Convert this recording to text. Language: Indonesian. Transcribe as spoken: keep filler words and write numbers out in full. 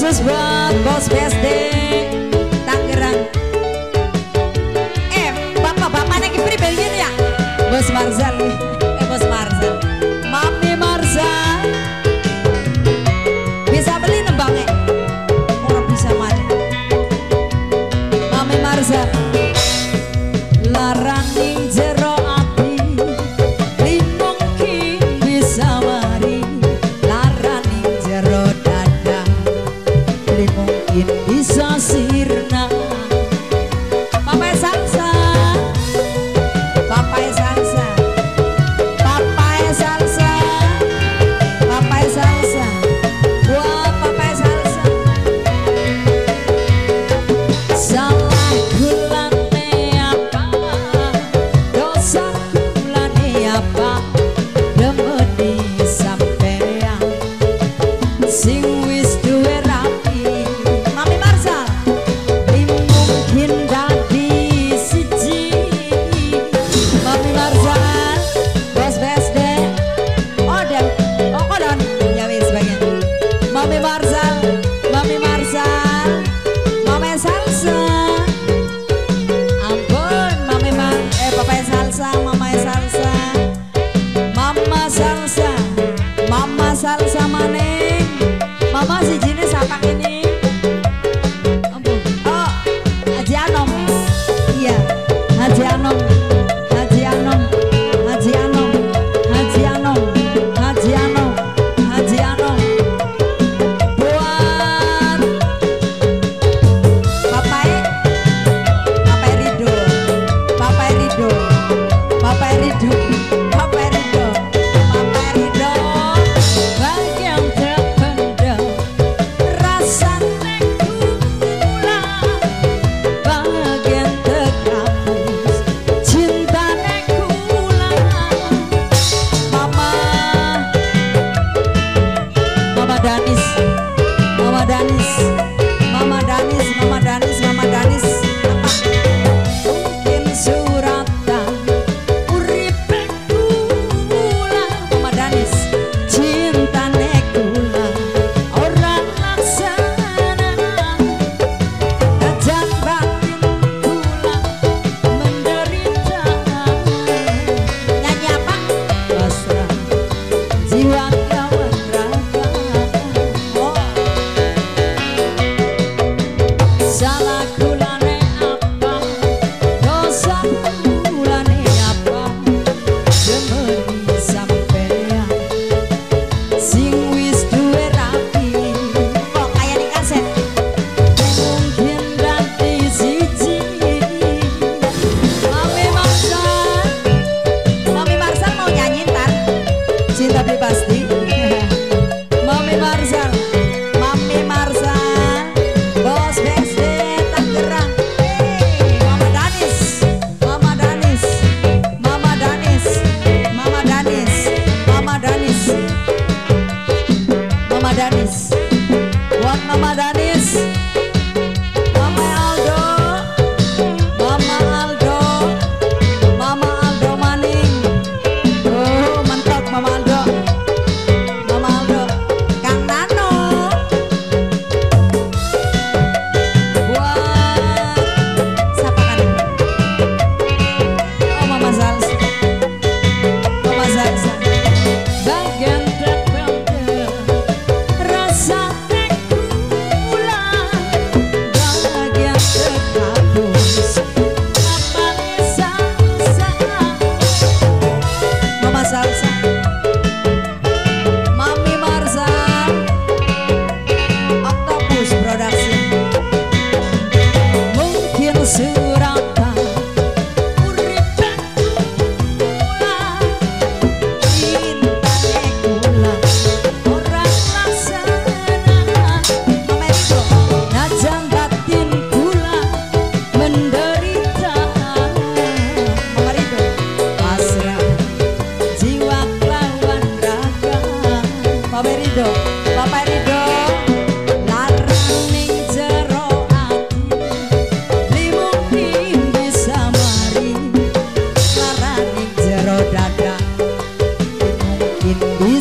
khusus buat Bos B S D Tangerang. Eh, bapak-bapak lagi pribadi ya, Bos Marzal. Eh, Bos Marzal, Mami Marzal bisa beli nembangnya? Orang bisa mana? Mami Marzal, larang ning jero ati, li mungkin bisa mari. Larang ning jero dada, li mungkin bisa sirna. Papai salsa, papai salsa, papai salsa, papai salsa, buat papai salsa. Salah gulane apa, dosa gulane apa, demeni sampean sing wis duwe rapi. Mami Marzal, li mungkin dadi siji. Mami Marzal, Bos B S D, odem, oh kodon, ya wis bagian. Mami Marzal, Mami Marzal, Mami salsa. Ampun, Mami Mar, eh Papai salsa, Mama salsa, Mama salsa, Mama salsa maning. Mama si jenis apa ini? Ampun. Oh, Haji Anom. Iya, Haji Anom, Haji Anom, Haji Anom, Haji Anom, Haji Anom, Haji Anom. Buat Papai, Papai Rido, Papai Rido, Papai Rido, Papai Rido, Papai Rido. Bagian terpendam rasa nekula, bagian terhapus cinta nekula. Mama, Mama Danis, Mama Danis, Mama Danis, Mama Danis, Mama Danis. Mungkin suratan uripe kula. Mama Danis, cinta nekula orang laksana. Kajan batin kula menderita. Nyanyi apa? Pasrah jiwa kawan raga. Oh. Salah kulane apa, dosa kulane apa, demeni sampean sing wis duwe rapi. Kok kaya di kaset? Mungkin dadi siji. Mami Marzal, Mami Marzal mau nyanyi ntar Cinta Beli Pasti. Mami Marzal, Mami Marzal, Bos B S D Tangerang. Hey, Mama Danis, Mama Danis, Mama Danis, Mama Danis, Mama Danis, Mama Danis. Buat Mama Danis, Mama Aldo, Mama Aldo, Mama Aldo maning. Oh, mantap Mama Aldo, Mama Aldo. Kang Nano, buat siapa kan? Oh, Mama Salsa, Mama Salsa. Bagian terpendam rasa nekula, bagian terhapus apa salsa. Mama Salsa, Mami Marzal, Octopus Production. Mungkin suratan uripe kula, cinta nekula orang laksana. Mama Rido, najan batin kula menderita. Mama Rido, pasrah jiwa lawan raga. Papa Rido, Papa Rido, larang ning jero ati, li mungkin bisa mari. Larang ning jero dada, li mungkin bisa